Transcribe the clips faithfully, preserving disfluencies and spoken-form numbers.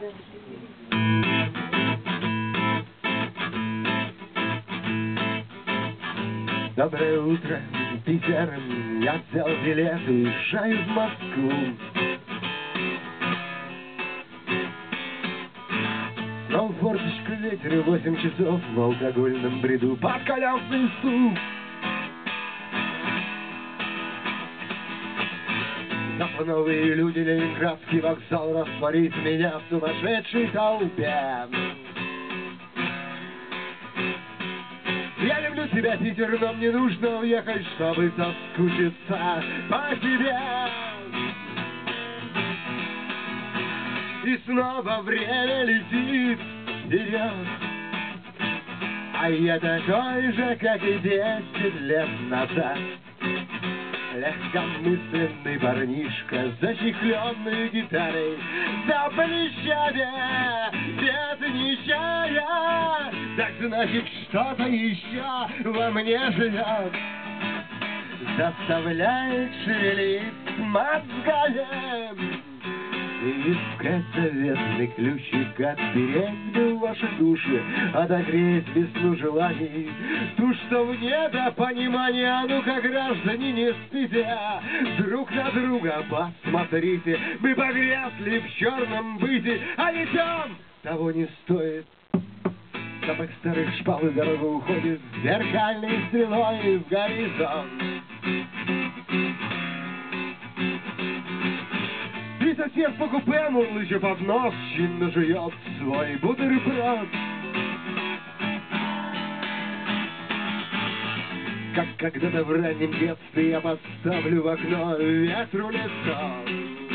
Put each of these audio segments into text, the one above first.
Доброе утро, Питер, я взял билет и уезжаю в Москву. Снова форточка, ветер и восемь часов в алкогольном бреду под колесный стук. Завтра новые люди, Ленинградский вокзал растворит меня в сумасшедшей толпе. Я люблю тебя, Питер, но мне нужно уехать, чтобы соскучиться по тебе. И снова время летит вперед, а я такой же, как и десять лет назад. Легкомысленный парнишка, зачехленный гитарой, за плечами без ничья. Так значит, что-то еще во мне живет, заставляет шевелить мозгами. И искать заветный ключик, отпереть бы ваши души, отогреть весну желаний, ту, что в недопонимании. А ну-ка, граждане, не спите, друг на друга посмотрите. Мы погрязли в черном быте, а идем, того не стоит. Запах старых шпал и дорога уходит зеркальной стрелой в горизонт. И сосед по купе, мурлыча под нос, чинно жует свой бутерброд. Как когда-то в раннем детстве я подставлю в окно ветру лицо.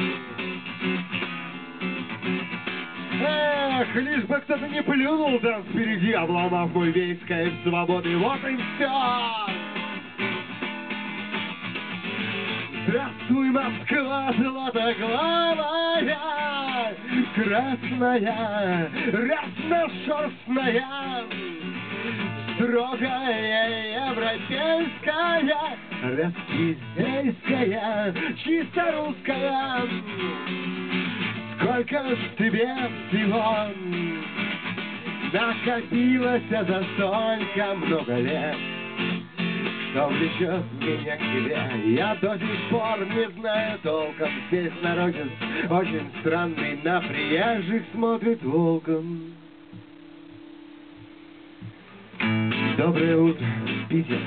Эх, лишь бы кто-то не плюнул там впереди, обломав мой весь кайф свободы. Вот и все! Здравствуй, Москва золотоглавая, красная, разношерстная, строгая европейская, распиздейская, чисто русская. Сколько ж тебе всего накопилось за столько много лет, что влечет меня к тебе, я до сих пор не знаю толком. Здесь народец очень странный, на приезжих смотрит волком. Доброе утро, Питер.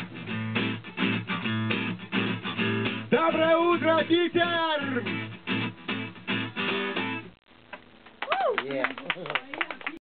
Доброе утро, Питер! Yeah.